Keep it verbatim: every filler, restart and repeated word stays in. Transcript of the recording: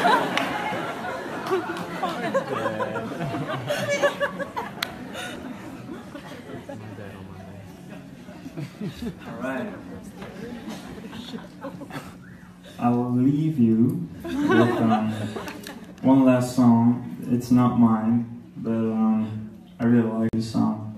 Alright. I will leave you with um, one last song. It's not mine, but um, I really like this song.